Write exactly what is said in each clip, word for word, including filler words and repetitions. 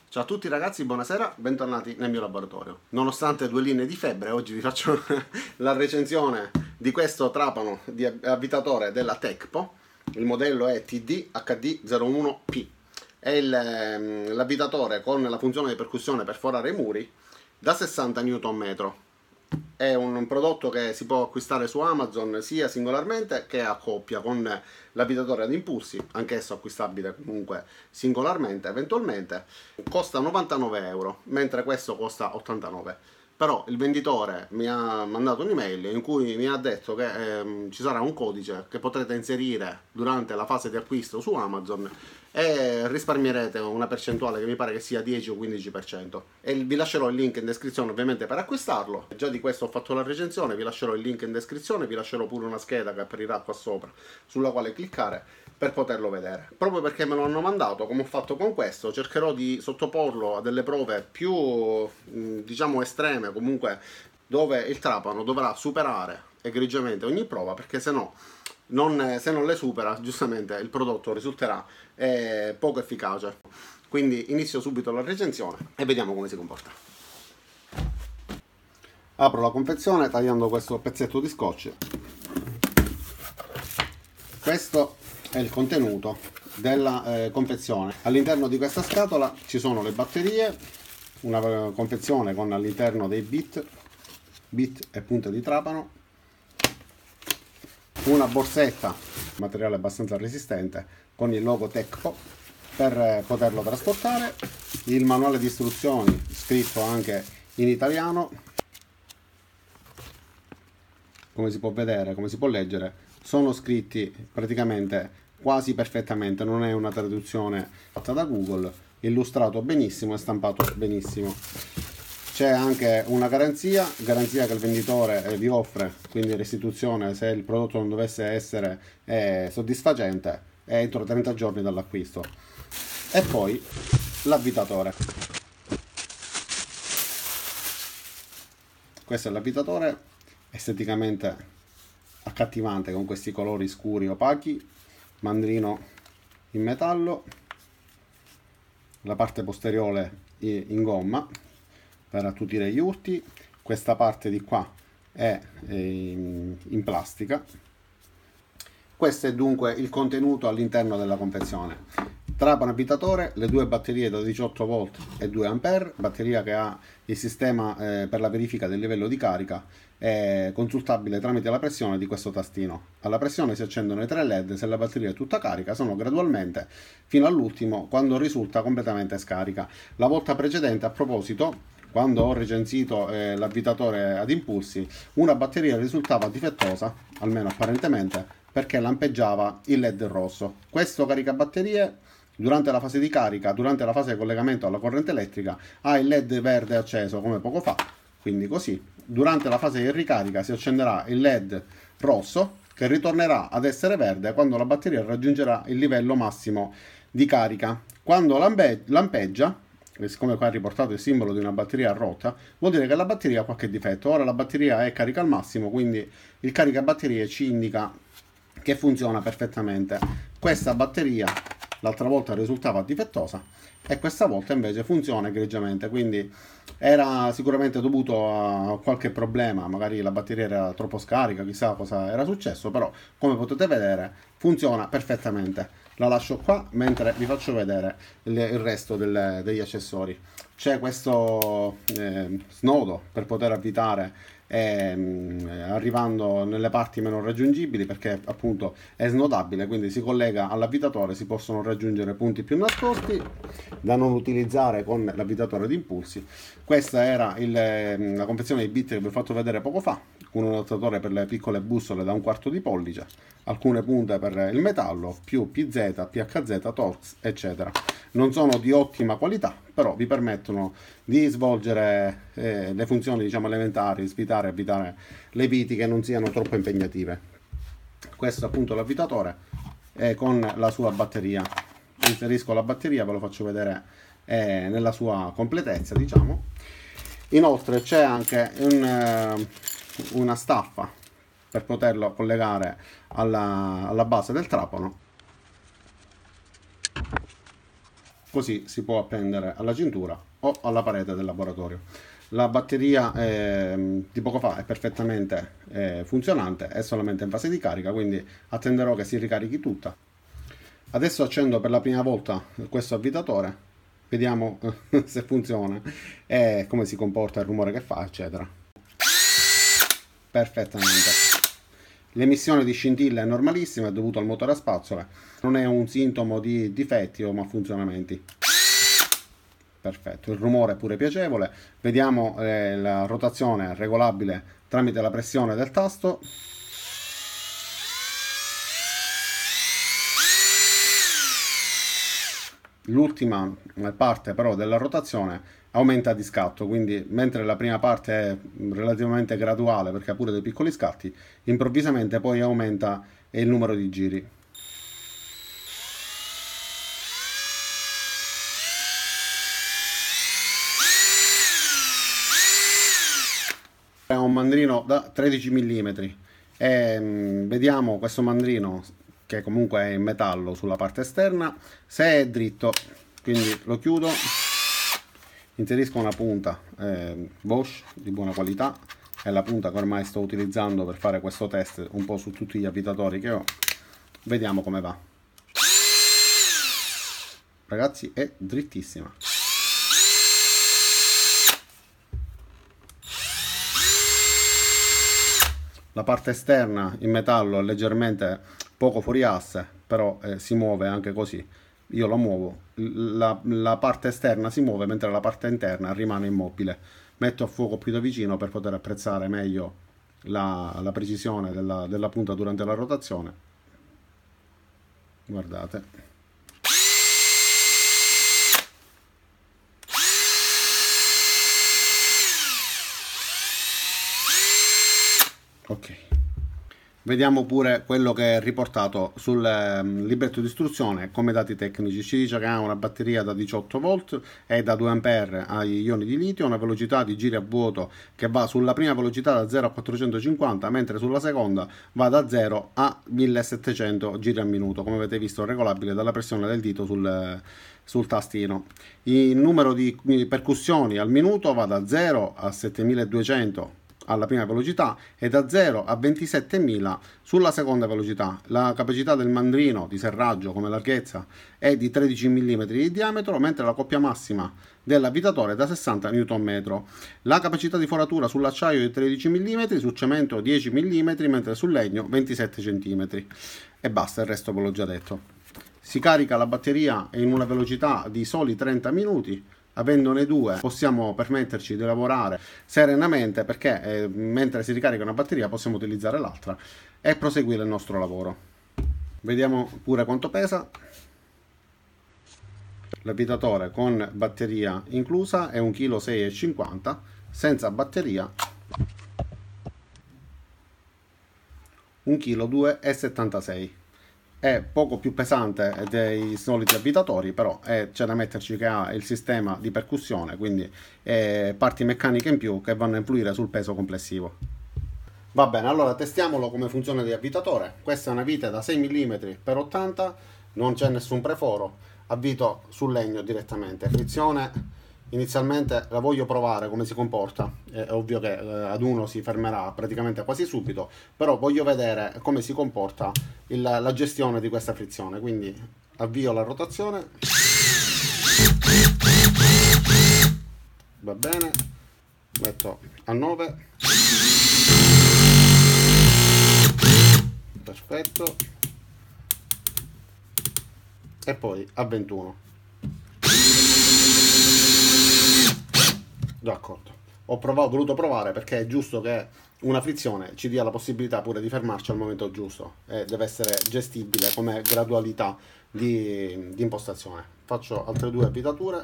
Ciao a tutti ragazzi, buonasera, bentornati nel mio laboratorio. Nonostante due linee di febbre, oggi vi faccio la recensione di questo trapano di avvitatore della Tecpo. Il modello è T D H D zero uno P. È l'avvitatore con la funzione di percussione per forare i muri da sessanta newton metro. È un prodotto che si può acquistare su Amazon sia singolarmente che a coppia con l'avvitatore ad impulsi, anch'esso acquistabile comunque singolarmente eventualmente. Costa novantanove euro, mentre questo costa ottantanove. Però il venditore mi ha mandato un'email in cui mi ha detto che ehm, ci sarà un codice che potrete inserire durante la fase di acquisto su Amazon e risparmierete una percentuale che mi pare che sia dieci o quindici per cento. E vi lascerò il link in descrizione ovviamente per acquistarlo. Già di questo ho fatto la recensione, vi lascerò il link in descrizione, vi lascerò pure una scheda che apparirà qua sopra sulla quale cliccare per poterlo vedere. Proprio perché me lo hanno mandato, come ho fatto con questo, cercherò di sottoporlo a delle prove più diciamo estreme, comunque dove il trapano dovrà superare egregiamente ogni prova, perché se no non, se non le supera giustamente il prodotto risulterà eh, poco efficace. Quindi inizio subito la recensione e vediamo come si comporta. Apro la confezione tagliando questo pezzetto di scotch. Questo è il contenuto della eh, confezione. All'interno di questa scatola ci sono le batterie, una confezione con all'interno dei bit, bit e punte di trapano, una borsetta, materiale abbastanza resistente, con il logo Tecpo per poterlo trasportare, il manuale di istruzioni scritto anche in italiano, come si può vedere, come si può leggere, sono scritti praticamente quasi perfettamente, non è una traduzione fatta da Google, illustrato benissimo e stampato benissimo. C'è anche una garanzia, garanzia che il venditore vi offre, quindi restituzione se il prodotto non dovesse essere eh, soddisfacente entro trenta giorni dall'acquisto. E poi l'avvitatore. Questo è l'avvitatore, esteticamente accattivante con questi colori scuri opachi, mandrino in metallo, la parte posteriore in gomma per attutire gli urti, questa parte di qua è in plastica. Questo è dunque il contenuto all'interno della confezione. Trapano avvitatore, le due batterie da diciotto volt e due ampere, batteria che ha il sistema eh, per la verifica del livello di carica, è consultabile tramite la pressione di questo tastino. Alla pressione si accendono i tre led, se la batteria è tutta carica sono gradualmente fino all'ultimo quando risulta completamente scarica. La volta precedente, a proposito, quando ho recensito eh, l'avvitatore ad impulsi, una batteria risultava difettosa, almeno apparentemente, perché lampeggiava il led rosso. Questo caricabatterie durante la fase di carica, durante la fase di collegamento alla corrente elettrica, ha il led verde acceso come poco fa, quindi così. Durante la fase di ricarica si accenderà il led rosso che ritornerà ad essere verde quando la batteria raggiungerà il livello massimo di carica. Quando lampe lampeggia, siccome qua è riportato il simbolo di una batteria rotta, vuol dire che la batteria ha qualche difetto. Ora la batteria è carica al massimo, quindi il caricabatterie ci indica che funziona perfettamente. Questa batteria l'altra volta risultava difettosa e questa volta invece funziona egregiamente, quindi era sicuramente dovuto a qualche problema, magari la batteria era troppo scarica, chissà cosa era successo, però come potete vedere funziona perfettamente. La lascio qua mentre vi faccio vedere il, il resto del, degli accessori. C'è questo eh, snodo per poter avvitare eh, arrivando nelle parti meno raggiungibili, perché appunto è snodabile, quindi si collega all'avvitatore, si possono raggiungere punti più nascosti da non utilizzare con l'avvitatore di impulsi. Questa era il, la confezione di bit che vi ho fatto vedere poco fa, con un adattatore per le piccole bussole da un quarto di pollice, alcune punte per il metallo, più P Z, P H Z, Torx, eccetera. Non sono di ottima qualità, però vi permettono di svolgere eh, le funzioni diciamo elementari, svitare e avvitare le viti che non siano troppo impegnative. Questo è appunto l'avvitatore eh, con la sua batteria. Inserisco la batteria, ve lo faccio vedere eh, nella sua completezza, diciamo. Inoltre c'è anche un, eh, una staffa per poterlo collegare alla, alla base del trapano. così si può appendere alla cintura o alla parete del laboratorio. La batteria eh, di poco fa è perfettamente eh, funzionante, è solamente in fase di carica, quindi attenderò che si ricarichi tutta. Adesso accendo per la prima volta questo avvitatore, vediamo se funziona e come si comporta, il rumore che fa, eccetera. Perfettamente. L'emissione di scintille è normalissima, è dovuto al motore a spazzole, non è un sintomo di difetti o malfunzionamenti. Perfetto, il rumore è pure piacevole. Vediamo eh, la rotazione regolabile tramite la pressione del tasto. L'ultima parte però della rotazione aumenta di scatto, quindi mentre la prima parte è relativamente graduale perché ha pure dei piccoli scatti, improvvisamente poi aumenta il numero di giri. È un mandrino da tredici millimetri e mh, vediamo questo mandrino, che comunque è in metallo sulla parte esterna, se è dritto. Quindi lo chiudo, inserisco una punta eh, Bosch di buona qualità, è la punta che ormai sto utilizzando per fare questo test un po' su tutti gli avvitatori che ho. Vediamo come va. Ragazzi, è drittissima. La parte esterna in metallo è leggermente poco fuori asse, però eh, si muove anche così. Io la muovo, la, la parte esterna si muove mentre la parte interna rimane immobile. Metto a fuoco più da vicino per poter apprezzare meglio la, la precisione della, della punta durante la rotazione. Guardate. Ok, vediamo pure quello che è riportato sul eh, libretto di istruzione come dati tecnici. Ci dice che ha una batteria da diciotto volt e da due ampere agli ioni di litio, una velocità di giri a vuoto che va sulla prima velocità da zero a quattrocentocinquanta, mentre sulla seconda va da zero a millesettecento giri al minuto, come avete visto regolabile dalla pressione del dito sul, sul tastino. Il numero di percussioni al minuto va da zero a settemiladuecento alla prima velocità e da zero a ventisettemila sulla seconda velocità. La capacità del mandrino di serraggio come larghezza è di tredici millimetri di diametro, mentre la coppia massima dell'avvitatore è da sessanta newton metro. La capacità di foratura sull'acciaio è di tredici millimetri, sul cemento dieci millimetri, mentre sul legno ventisette centimetri. E basta, il resto ve l'ho già detto. Si carica la batteria in una velocità di soli trenta minuti. Avendone due possiamo permetterci di lavorare serenamente, perché eh, mentre si ricarica una batteria possiamo utilizzare l'altra e proseguire il nostro lavoro. Vediamo pure quanto pesa. L'avvitatore con batteria inclusa è un chilo sei e cinquanta, senza batteria un chilo due e settantasei. È poco più pesante dei soliti avvitatori, però è, c'è da metterci che ha il sistema di percussione, quindi è parti meccaniche in più che vanno a influire sul peso complessivo. Va bene, allora testiamolo come funziona di avvitatore. Questa è una vite da sei millimetri per ottanta, non c'è nessun preforo, avvito sul legno direttamente. Frizione, inizialmente la voglio provare come si comporta, è ovvio che eh, ad uno si fermerà praticamente quasi subito, però voglio vedere come si comporta il, la gestione di questa frizione, quindi avvio la rotazione. Va bene, metto a nove, perfetto, e poi a ventuno. D'accordo, ho provato, ho voluto provare perché è giusto che una frizione ci dia la possibilità pure di fermarci al momento giusto e deve essere gestibile come gradualità di, di impostazione. Faccio altre due avvitature.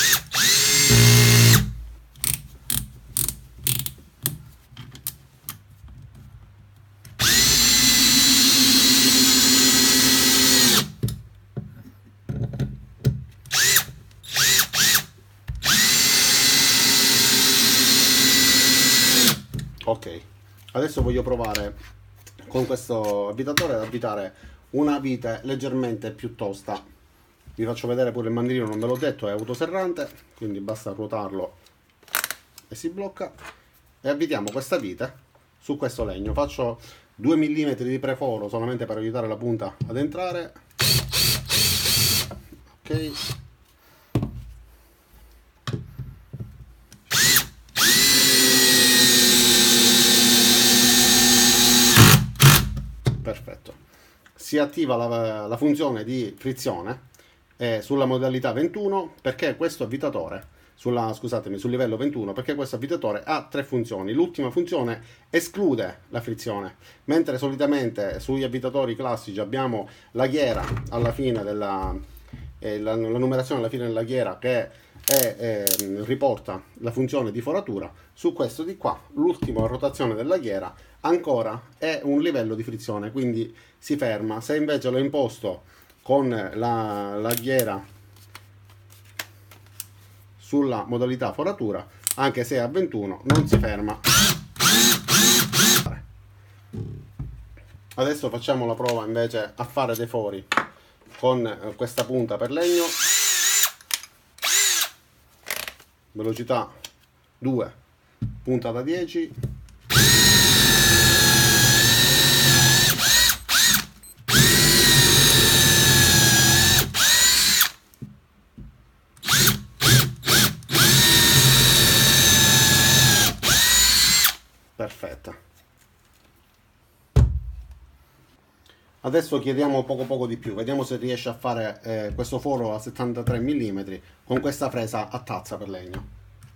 Ok, adesso voglio provare con questo avvitatore ad avvitare una vite leggermente più tosta. Vi faccio vedere pure il mandrino, non ve l'ho detto, è autoserrante, quindi basta ruotarlo e si blocca. E avvitiamo questa vite su questo legno. Faccio due millimetri di preforo solamente per aiutare la punta ad entrare. Ok. Perfetto. Si attiva la, la funzione di frizione eh, sulla modalità ventuno, perché questo avvitatore sulla, scusatemi, sul livello ventuno, perché questo avvitatore ha tre funzioni. L'ultima funzione esclude la frizione, mentre solitamente sugli avvitatori classici abbiamo la ghiera alla fine della eh, la, la numerazione alla fine della ghiera che è, eh, riporta la funzione di foratura. Su questo di qua l'ultima rotazione della ghiera ancora è un livello di frizione, quindi si ferma. Se invece l'ho imposto con la, la ghiera sulla modalità foratura, anche se è a ventuno, non si ferma. Adesso facciamo la prova invece a fare dei fori con questa punta per legno, velocità due, punta da dieci. Perfetta. Adesso chiediamo poco poco di più, vediamo se riesce a fare eh, questo foro a settantatré millimetri con questa fresa a tazza per legno.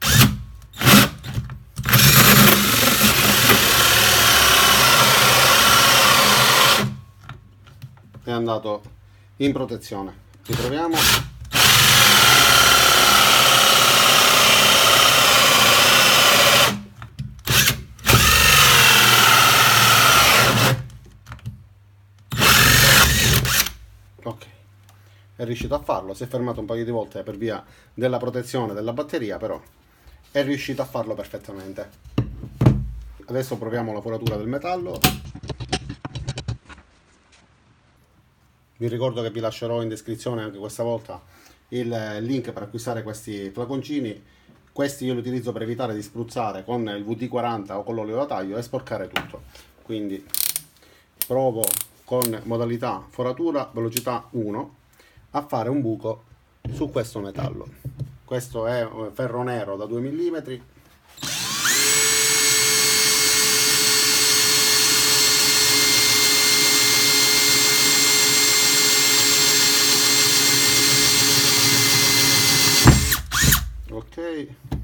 È andato in protezione. Riproviamo. Ok, è riuscito a farlo, si è fermato un paio di volte per via della protezione della batteria, però è riuscito a farlo perfettamente. Adesso proviamo la foratura del metallo. Vi ricordo che vi lascerò in descrizione anche questa volta il link per acquistare questi flaconcini. Questi io li utilizzo per evitare di spruzzare con il V D quaranta o con l'olio da taglio e sporcare tutto. Quindi provo con modalità foratura velocità uno a fare un buco su questo metallo. Questo è ferro nero da due millimetri. Ok.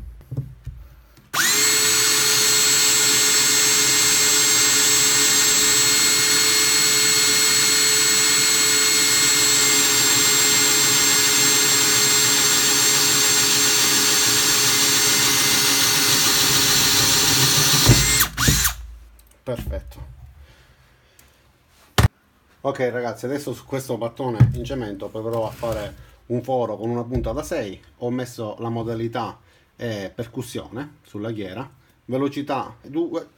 Perfetto. Ok ragazzi, adesso su questo mattone in cemento proverò a fare un foro con una punta da sei. Ho messo la modalità eh, percussione sulla ghiera, velocità due.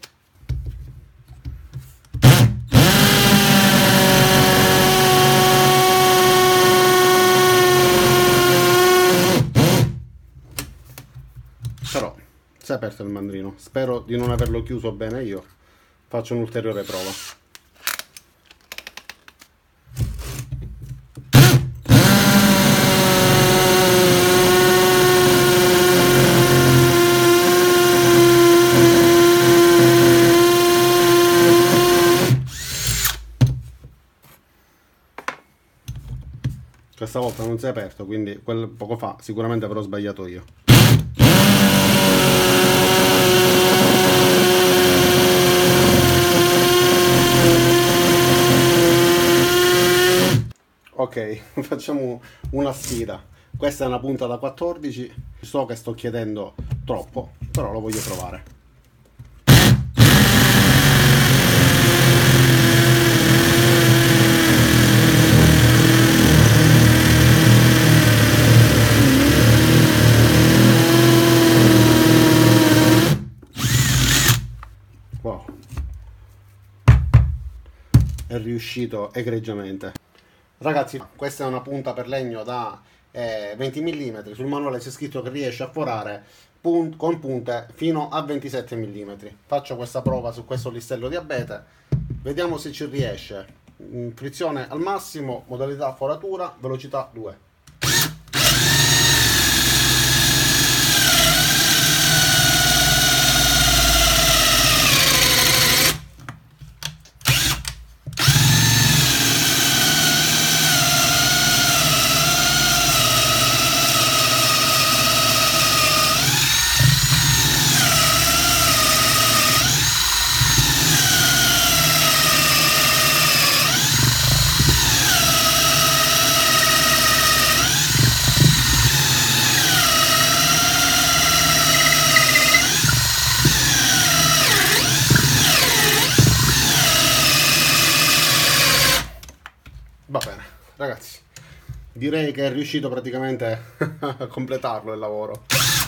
Però si è aperto il mandrino, spero di non averlo chiuso bene io. Faccio un'ulteriore prova. Questa volta non si è aperto, quindi quel poco fa sicuramente avrò sbagliato io. Ok, facciamo una sfida. Questa è una punta da quattordici. So che sto chiedendo troppo, però lo voglio provare. Wow, è riuscito egregiamente. Ragazzi, questa è una punta per legno da eh, venti millimetri, sul manuale c'è scritto che riesce a forare pun- con punte fino a ventisette millimetri. Faccio questa prova su questo listello di abete, vediamo se ci riesce. Mm, frizione al massimo, modalità foratura, velocità due. Va bene, ragazzi, direi che è riuscito praticamente a completarlo il lavoro.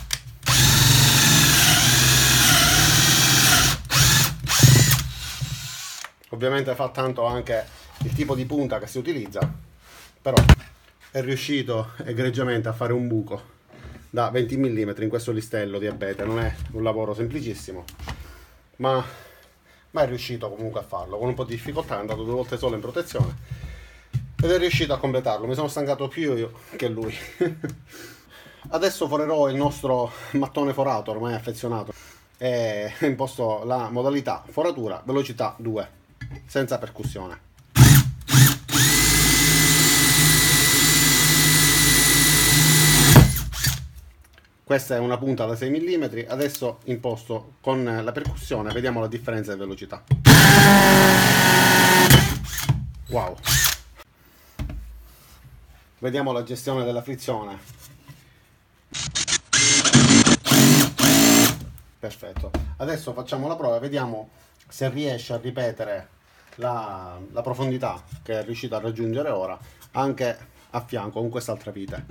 Ovviamente fa tanto anche il tipo di punta che si utilizza, però è riuscito egregiamente a fare un buco da venti millimetri in questo listello di abete. Non è un lavoro semplicissimo, ma, ma è riuscito comunque a farlo con un po' di difficoltà. È andato due volte solo in protezione ed è riuscito a completarlo. Mi sono stancato più io che lui. Adesso forerò il nostro mattone forato ormai affezionato e imposto la modalità foratura velocità due senza percussione. Questa è una punta da sei millimetri, adesso imposto con la percussione, vediamo la differenza di velocità. Wow! Vediamo la gestione della frizione. Perfetto. Adesso facciamo la prova, vediamo se riesce a ripetere la, la profondità che è riuscito a raggiungere ora anche a fianco con quest'altra vite.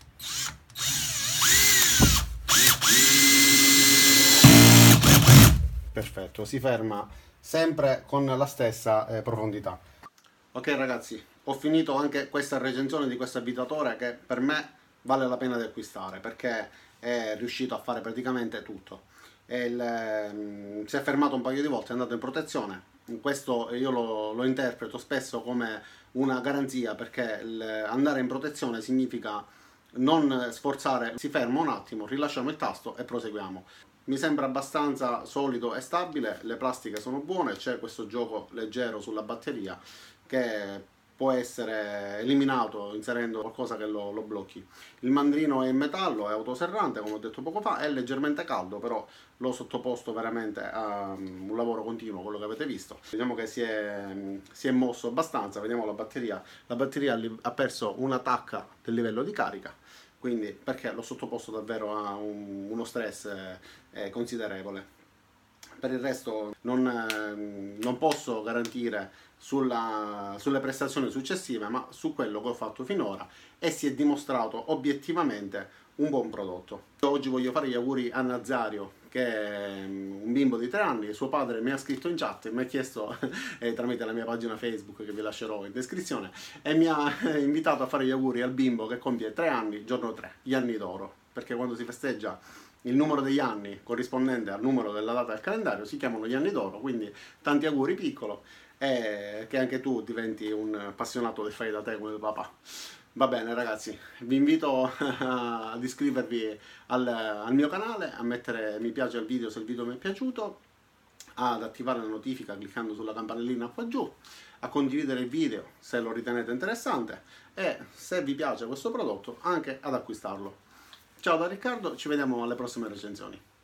Perfetto, si ferma sempre con la stessa eh, profondità. Ok ragazzi, ho finito anche questa recensione di questo abitatore che per me vale la pena di acquistare perché è riuscito a fare praticamente tutto. Il, ehm, si è fermato un paio di volte, è andato in protezione. Questo io lo, lo interpreto spesso come una garanzia, perché il, andare in protezione significa non sforzare, si ferma un attimo, rilasciamo il tasto e proseguiamo. Mi sembra abbastanza solido e stabile, le plastiche sono buone, c'è questo gioco leggero sulla batteria che può essere eliminato inserendo qualcosa che lo, lo blocchi. Il mandrino è in metallo, è autoserrante come ho detto poco fa, è leggermente caldo, però l'ho sottoposto veramente a un lavoro continuo, quello che avete visto. Vediamo che si è, si è mosso abbastanza, vediamo la batteria. La batteria ha perso una tacca del livello di carica, quindi perché l'ho sottoposto davvero a un, uno stress eh, considerevole. Per il resto non, eh, non posso garantire sulla, sulle prestazioni successive, ma su quello che ho fatto finora, e si è dimostrato obiettivamente un buon prodotto. Oggi voglio fare gli auguri a Nazario, che è un bimbo di tre anni. Suo padre mi ha scritto in chat e mi ha chiesto eh, tramite la mia pagina Facebook, che vi lascerò in descrizione, e mi ha invitato a fare gli auguri al bimbo che compie tre anni, giorno tre, gli anni d'oro, perché quando si festeggia il numero degli anni corrispondente al numero della data del calendario si chiamano gli anni d'oro. Quindi tanti auguri piccolo, e che anche tu diventi un appassionato del fai da te come il papà. Va bene ragazzi, vi invito ad iscrivervi al, al mio canale, a mettere mi piace al video se il video mi è piaciuto, ad attivare la notifica cliccando sulla campanellina qua giù, a condividere il video se lo ritenete interessante e, se vi piace questo prodotto, anche ad acquistarlo. Ciao da Riccardo, ci vediamo alle prossime recensioni.